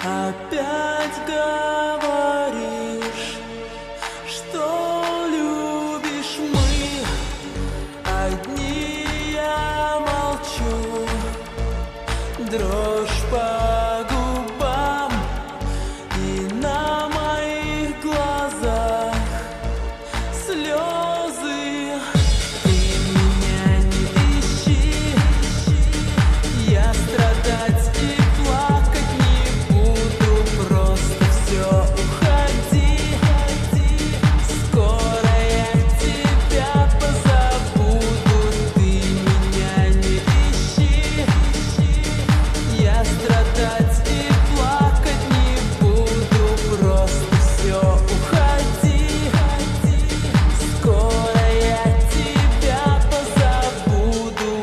Опять говоришь, что любишь, мы одни, я молчу. Дрожь по губам и на моих глазах слезы. Ты меня не ищи, я страдать и плакать не буду. Просто все, уходи, скоро я тебя позабуду. Ты меня не ищи, я страдать и плакать не буду. Просто все, уходи, скоро я тебя позабуду.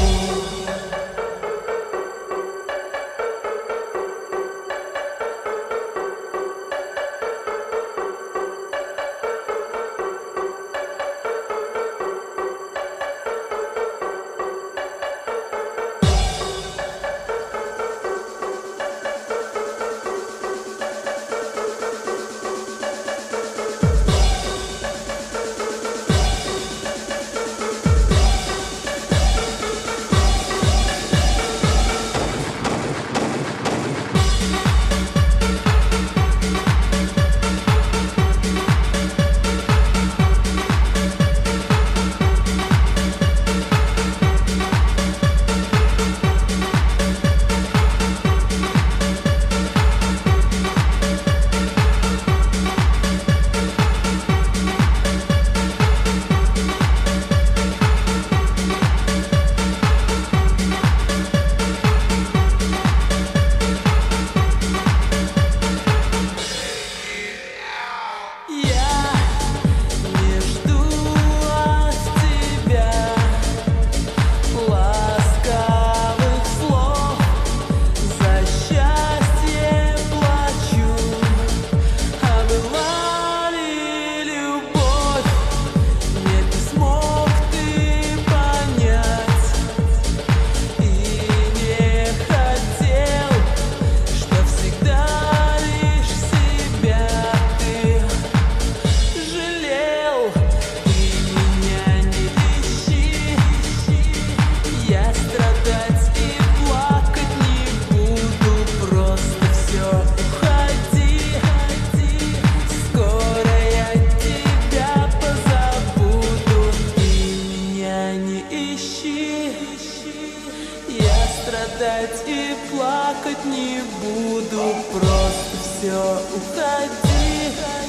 Я не жду от тебя ласковых слов, за счастье плачу. А была ли любовь? Нет, не смог ты понять и не хотел, что всегда лишь себя ты жалел. Ты меня не ищи, я страдать и плакать не буду. Просто все, уходи, скоро я тебя позабуду. Ты меня не ищи, я страдать и плакать не буду. Просто все, уходи.